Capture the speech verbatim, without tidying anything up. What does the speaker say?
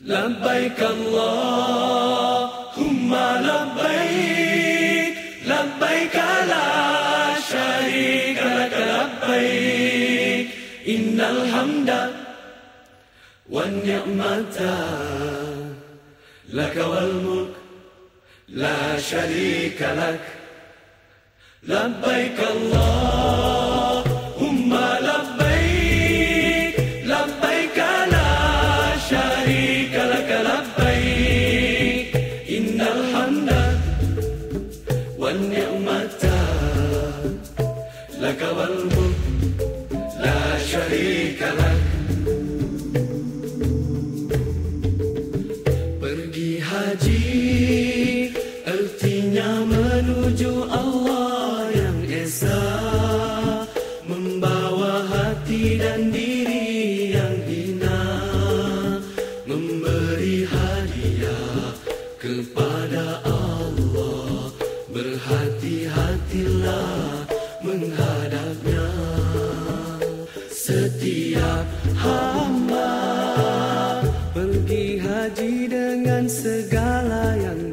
Labbaik Allahumma labbaik, labbaik la syarika lak labbaik, innal hamda wan ni'mata lak wal mulk la syarika lak. Labbaik Allahumma labbaik, labbaik la syarika lak labbaik, innal hamda wan ni'mata lak wal mulk la syarika lak. Pergi haji artinya menuju Allah yang esa, membawa hati dan diri yang hina, memberi hadiah kepada Allah, berhati-hatilah menghadapnya. Setiap hamba pergi haji dengan segala yang